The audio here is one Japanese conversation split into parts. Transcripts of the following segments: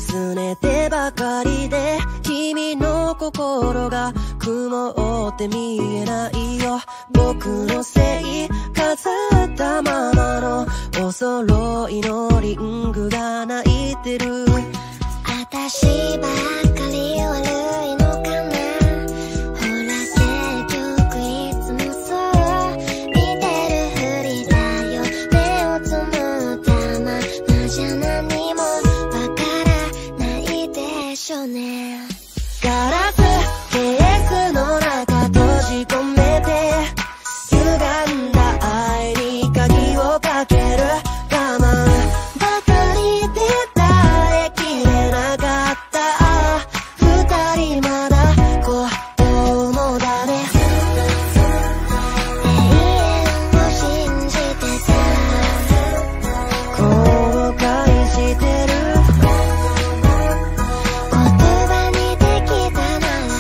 拗ねてばかりで君の心が曇って見えないよ。僕のせい飾ったままのお揃いのリングが泣いてる。 私ばっかり悪いのかな。ほら結局いつもそう見てるふりだよ。目をつむったままじゃ何もわからないでしょうね。 ガラスケースの中閉じ込めて歪んだ愛に鍵をかける。我慢ばかりで耐えきれなかった二人まだ子供だね。 永遠を信じてた。 後悔してる。 言葉にできたなら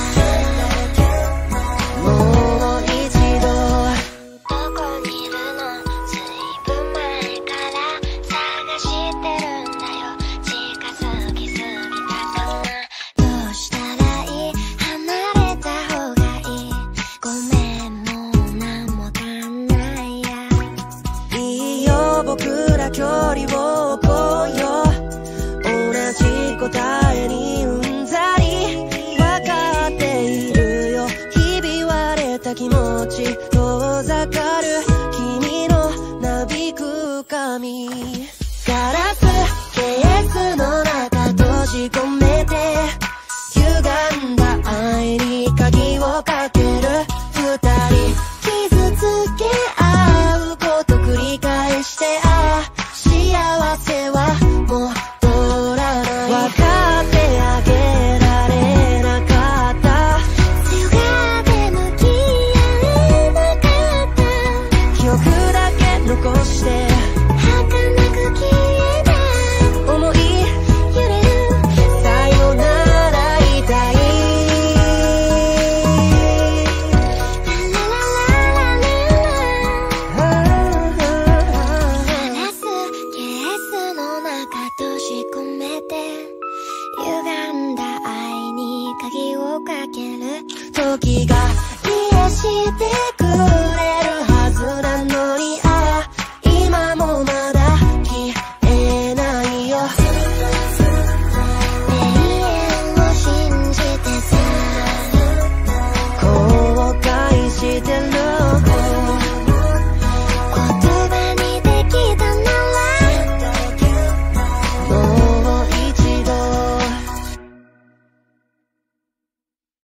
もう一度どこにいるの。ずいぶん前から探してるんだよ。近づきすぎたかな。どうしたらいい。離れた方がいい。ごめんもうなんもわかんないや。 いいよ僕ら距離を置こうよ。同じ答えにうんざり分かっているよ。ひび割れた気持ち遠ざかる君のなびく髪。ガラスケースの中閉じ込めて歪んだ愛に鍵をかける。二人傷つけ合うこと繰り返して幸せは戻らない。分かってあげられなかった。 強がって向き合えなかった。 記憶だけ残して儚く消えない思い揺れる。 さよなら言いたい。 ラララララガラスケースの中閉じ込めて歪んだ愛に鍵をかける。 時が癒して